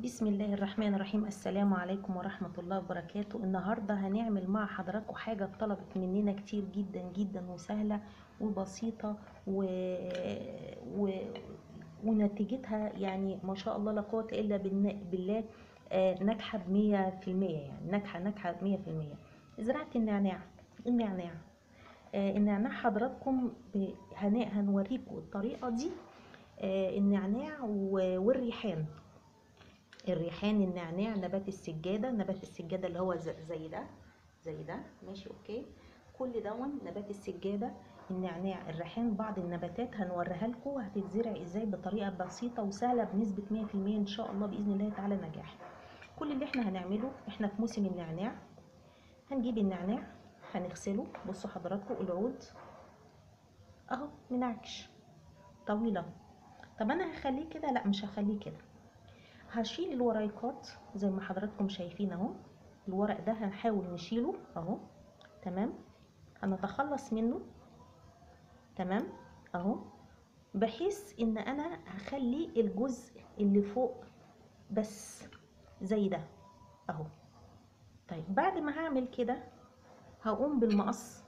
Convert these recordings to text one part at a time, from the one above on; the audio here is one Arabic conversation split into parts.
بسم الله الرحمن الرحيم. السلام عليكم ورحمة الله وبركاته. النهاردة هنعمل مع حضراتكم حاجة طلبت مننا كتير جدا جدا وسهلة وبسيطة و... ونتيجتها يعني ما شاء الله لا قوة إلا بالله. ناجحة ب100%، يعني ناجحة ب100%. زراعة النعناع. النعناع حضراتكم هنوريكم الطريقة دي. النعناع والريحان. النعناع، نبات السجادة اللي هو زي ده ماشي اوكي. كل دون نبات السجادة، النعناع، الريحان، بعض النباتات هنوريها لكم هتتزرع ازاي بطريقة بسيطة وسهلة بنسبة 100% ان شاء الله بإذن الله تعالى نجاح. كل اللي احنا هنعمله، احنا في موسم النعناع، هنجيب النعناع هنغسله. بصوا حضراتكم العود اهو منعكش طويلة. طب انا هخليه كده؟ لا مش هخليه كده، هشيل الوريقات زي ما حضراتكم شايفين اهو. الورق ده هنحاول نشيله اهو، تمام، هنتخلص منه تمام اهو، بحيث ان انا هخلي الجزء اللي فوق بس زي ده اهو. طيب بعد ما هعمل كده هقوم بالمقص،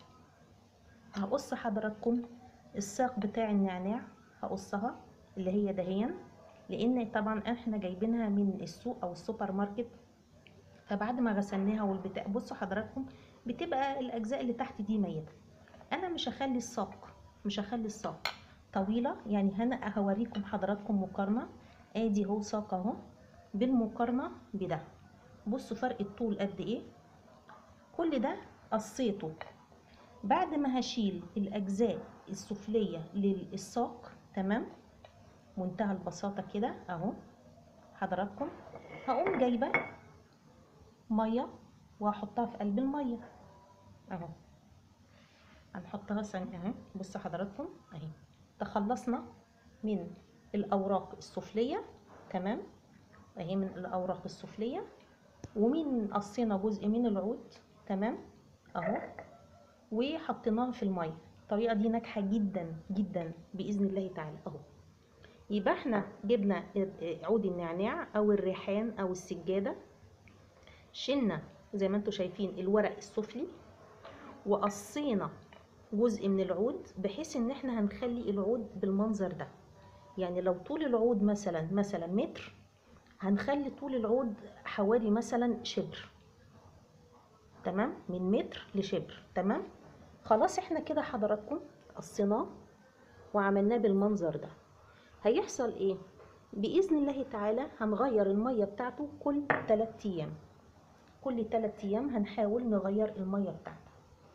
هقص حضراتكم الساق بتاع النعناع، هقصها اللي هي دهيا، لان طبعا احنا جايبينها من السوق او السوبر ماركت. فبعد ما غسلناها والبتاع، بصوا حضراتكم بتبقى الاجزاء اللي تحت دي ميته. انا مش هخلي الساق طويله، يعني هنا هوريكم حضراتكم مقارنه. ادي هو ساق اهو بالمقارنه بده، بصوا فرق الطول قد ايه. كل ده قصيته. بعد ما هشيل الاجزاء السفليه للساق تمام، منتهى البساطه كده اهو حضراتكم، هقوم جايبه ميه وهحطها في قلب الميه اهو. هنحطها ثانيه اهي. بصوا حضراتكم اهي، تخلصنا من الاوراق السفليه تمام اهي، من الاوراق السفليه، ومن قصينا جزء من العود تمام اهو، وحطيناها في الميه. الطريقه دي ناجحه جدا جدا باذن الله تعالى اهو. يبقى احنا جبنا عود النعناع او الريحان او السجاده، شلنا زي ما انتم شايفين الورق السفلي، وقصينا جزء من العود بحيث ان احنا هنخلي العود بالمنظر ده. يعني لو طول العود مثلا متر، هنخلي طول العود حوالي مثلا شبر، تمام، من متر لشبر تمام. خلاص احنا كده حضراتكم قصيناه وعملناه بالمنظر ده. هيحصل ايه باذن الله تعالى؟ هنغير الميه بتاعته كل 3 ايام، كل 3 ايام هنحاول نغير الميه بتاعته.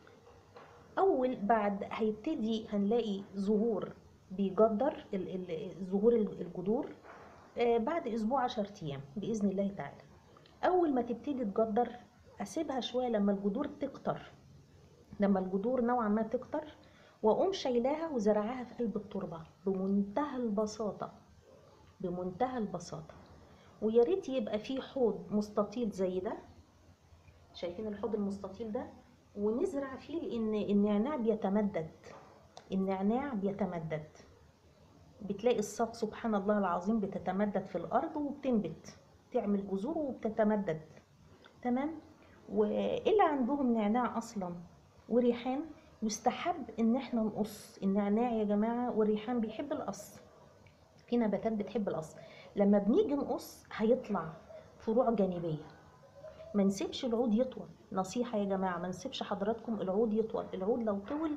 اول بعد هيبتدي هنلاقي ظهور بيجدر ظهور الجذور بعد اسبوع 10 ايام باذن الله تعالى. اول ما تبتدي تجدر اسيبها شويه لما الجذور تكتر، لما الجذور نوعا ما تكتر، واقوم شايلاها وزرعها في قلب التربه بمنتهى البساطه، بمنتهى البساطه. ويا ريت يبقى فيه حوض مستطيل زي ده، شايفين الحوض المستطيل ده، ونزرع فيه، لان النعناع بيتمدد، النعناع بيتمدد. بتلاقي الساق سبحان الله العظيم بتتمدد في الارض وبتنبت، تعمل جذور وبتتمدد تمام. واللي عندهم نعناع اصلا وريحان، يستحب ان احنا نقص النعناع يا جماعه، والريحان بيحب القص، في نباتات بتحب القص. لما بنيجي نقص هيطلع فروع جانبيه، ما نسيبش العود يطول. نصيحه يا جماعه، ما نسيبش حضراتكم العود يطول. العود لو طول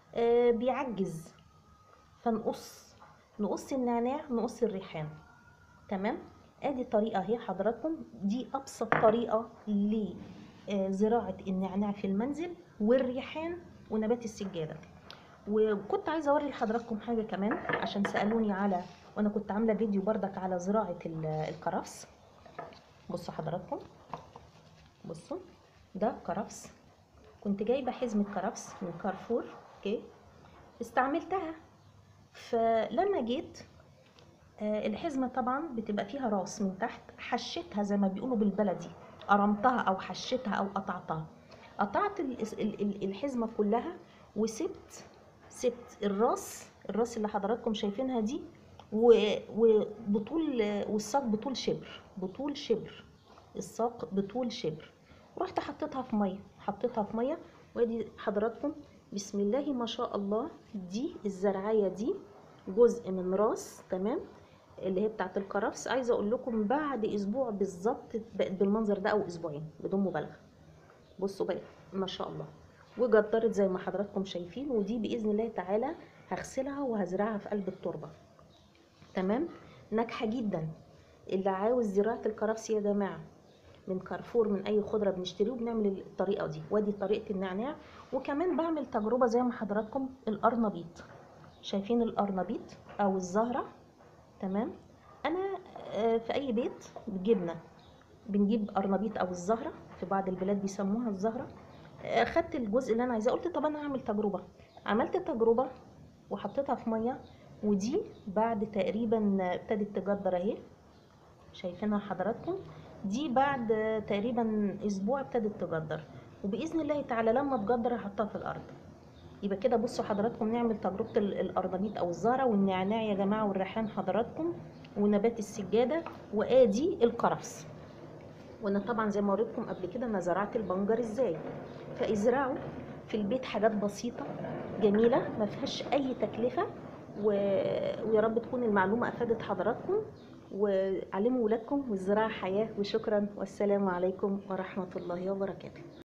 بيعجز. نقص النعناع، نقص الريحان تمام. ادي طريقه اهي حضراتكم، دي ابسط طريقه لزراعه النعناع في المنزل والريحان ونبات السجاده. وكنت عايزه اوري لحضراتكم حاجه كمان، عشان سالوني على، وانا كنت عامله فيديو بردك على زراعه الكرفس. بصوا حضراتكم، بصوا ده كرفس، كنت جايبه حزمه كرفس من كارفور اوكي، استعملتها. فلما جيت الحزمه طبعا بتبقى فيها راس من تحت، حشيتها زي ما بيقولوا بالبلدي، قرمتها او حشيتها او قطعتها. قطعت الحزمه كلها، وسبت الراس اللي حضراتكم شايفينها دي، وبطول، والساق بطول شبر، بطول شبر، الساق بطول شبر. ورحت حطيتها في ميه، حطيتها في ميه. وادي حضراتكم بسم الله ما شاء الله، دي الزرعيه دي جزء من راس، تمام، اللي هي بتاعت الكرفس. عايزه اقول لكم بعد اسبوع بالظبط بقت بالمنظر ده، او اسبوعين بدون مبالغه. بصوا بقى ما شاء الله، وجدرت زي ما حضراتكم شايفين. ودي باذن الله تعالى هغسلها وهزرعها في قلب التربه، تمام. ناجحه جدا. اللي عاوز زراعه الكرفس يا جماعه من كارفور، من اي خضره بنشتريه، وبنعمل الطريقه دي. وادي طريقه النعناع. وكمان بعمل تجربه زي ما حضراتكم القرنبيط، شايفين القرنبيط او الزهره، تمام. انا في اي بيت جبنه بنجيب قرنبيط او الزهره، في بعض البلاد بيسموها الزهره. خدت الجزء اللي انا عايزاه، قلت طب انا هعمل تجربه. عملت تجربه وحطيتها في ميه. ودي بعد تقريبا ابتدت تجدر اهي، شايفينها حضراتكم. دي بعد تقريبا اسبوع ابتدت تجدر. وباذن الله تعالى لما تجدر هحطها في الارض. يبقى كده بصوا حضراتكم نعمل تجربه القرنبيط او الزهره والنعناع يا جماعه والريحان حضراتكم، ونبات السجاده، وادي الكرفس. وانا طبعا زي ما وريتكم قبل كده انا زرعت البنجر ازاي. فازرعوا في البيت حاجات بسيطه جميله ما فيهاش اي تكلفه. ويا رب تكون المعلومه افادت حضراتكم، وعلموا ولادكم، والزراعه حياه. وشكرا، والسلام عليكم ورحمه الله وبركاته.